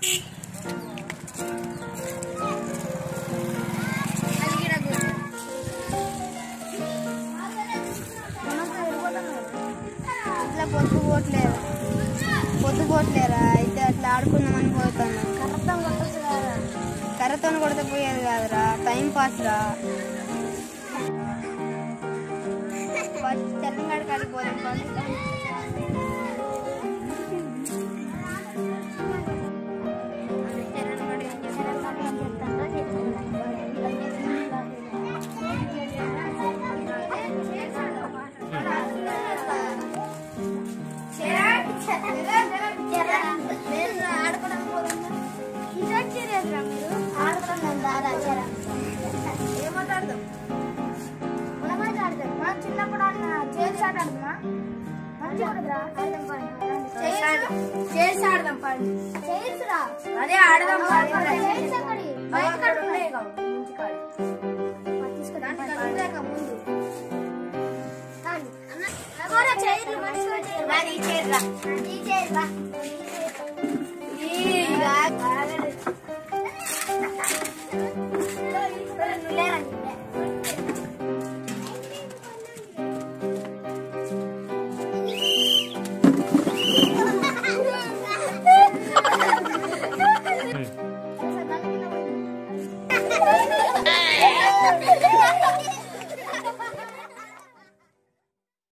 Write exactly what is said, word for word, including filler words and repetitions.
ఇట్లా పొద్దు పోట్లేరు పొద్దు పోట్లేరా అయితే అట్లా ఆడుకుందామని పోతాను. కర్రతో కొట్టచ్చు కదా, కర్రతో కొడితే పోయేది కాదురా, టైం పాస్ రా. తెలంగాణ కాడికి పోదాం. ఏమాట్లాడదాం? మనం చిన్నప్పుడు చేసి ఆడదామా? చేసి ఆడదాం పని చేసిరా, అదే ఆడదాం. ముందు